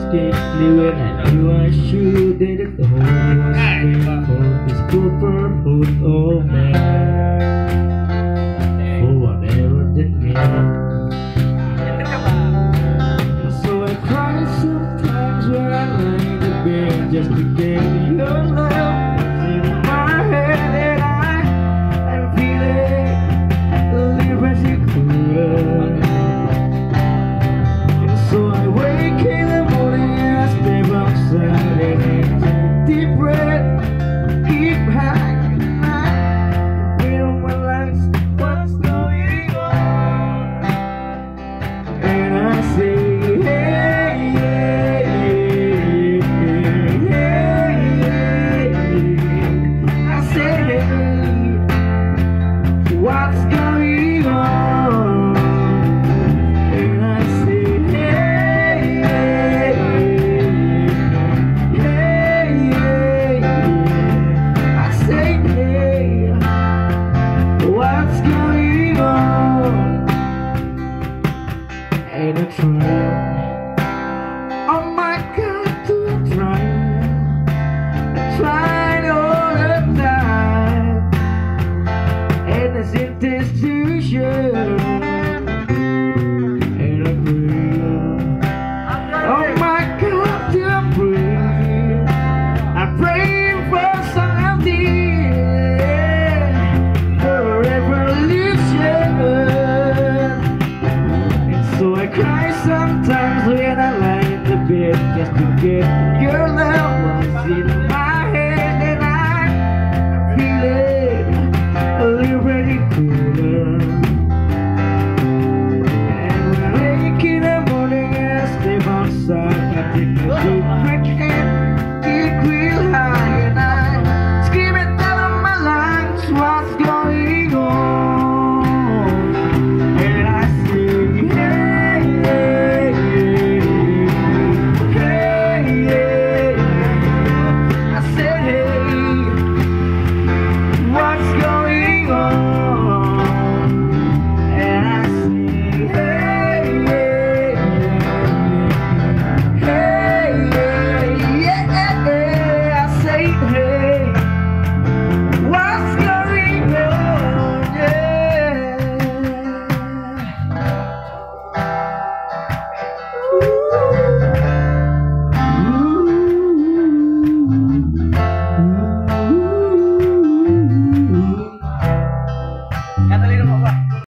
quickly when I knew I should. That the whole was made for this brotherhood of man. For whatever that means. So I cry sometimes when I lay in the bed just to get your love in my head, and I'm feeling a little bit cooler. So I wake in the morning and I step outside and take a deep breath, keep hanging out, beat on my lungs, what's going on? And I say, hey, hey, hey, hey, hey. I say, hey, what's going on? And I say, what's going on? And I try, oh my God, to try. I tried all the time, and I said this to you, and I pray, oh my God, to pray. I pray for something, for a revolution. And so I cry sometimes when I lie in the bed just to get your love was in my head, and I'm feeling a little bit cooler. And when I wake in the morning and I step outside, I take a